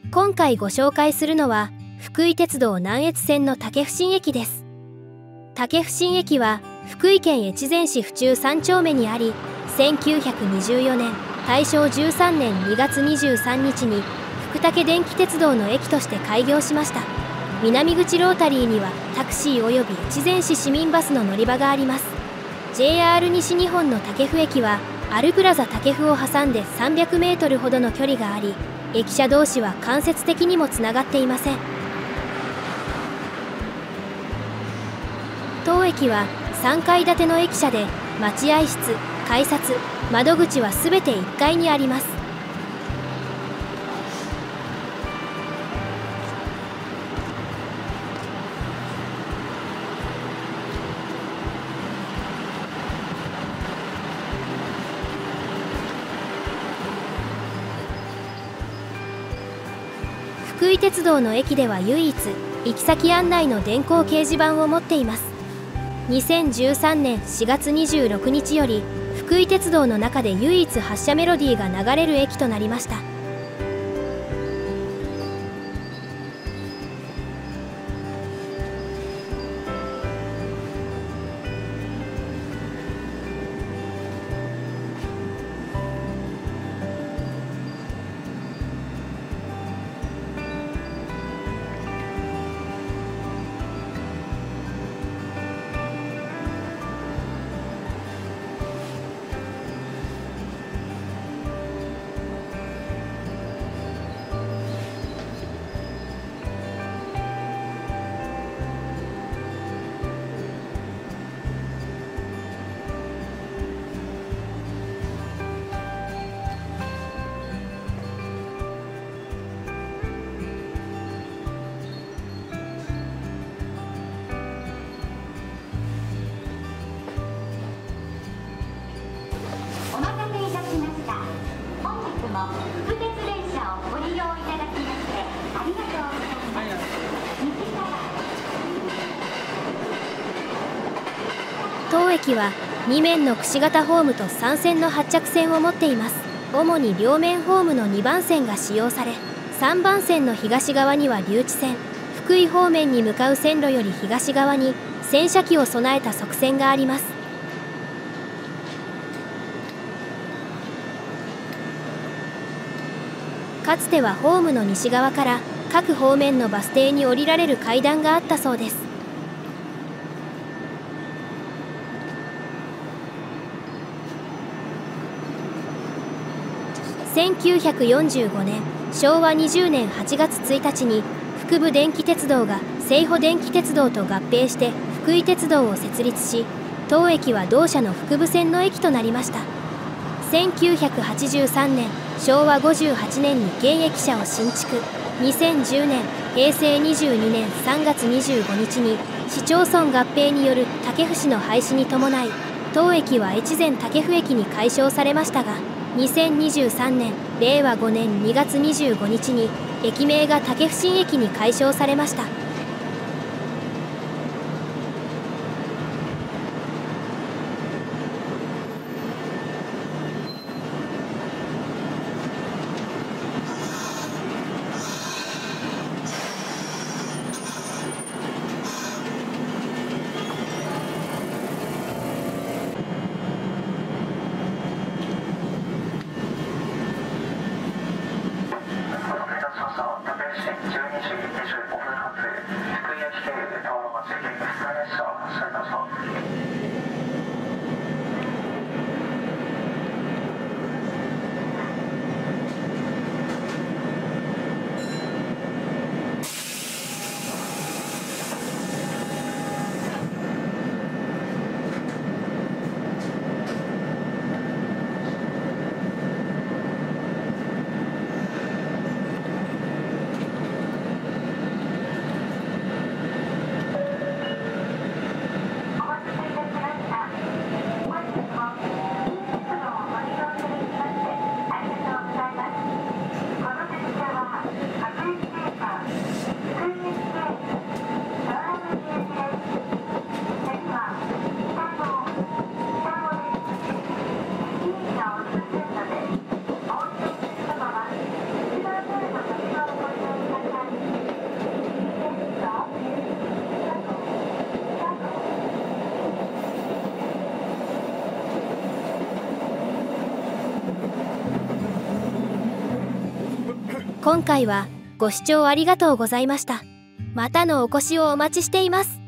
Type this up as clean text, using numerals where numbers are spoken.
今回ご紹介するのは福井鉄道南越線の武生新駅です。武生新駅は福井県越前市府中3丁目にあり、1924年大正13年2月23日に福武電気鉄道の駅として開業しました。南口ロータリーにはタクシーおよび越前市市民バスの乗り場があります。 JR 西日本の武生駅はアルプラザ武生を挟んで300メートルほどの距離があり、駅舎同士は間接的にもつながっていません。当駅は3階建ての駅舎で、待合室、改札、窓口はすべて1階にあります。福井鉄道の駅では唯一行き先案内の電光掲示板を持っています。2013年4月26日より福井鉄道の中で唯一発車メロディーが流れる駅となりました。 福鉄電車をご利用いただきましてありがとうございます。 当駅は2面のくし形ホームと3線の発着線を持っています。主に両面ホームの2番線が使用され、3番線の東側には留置線、福井方面に向かう線路より東側に洗車機を備えた側線があります。かつてはホームの西側から各方面のバス停に降りられる階段があったそうです。1945年昭和20年8月1日に福部電気鉄道が西保電気鉄道と合併して福井鉄道を設立し、当駅は同社の福部線の駅となりました。1983年昭和58年に現駅舎を新築。2010年平成22年3月25日に市町村合併による武生市の廃止に伴い、当駅は越前武生駅に改称されましたが、2023年令和5年2月25日に駅名が武生新駅に改称されました。 12時25分発今回はご視聴ありがとうございました。またのお越しをお待ちしています。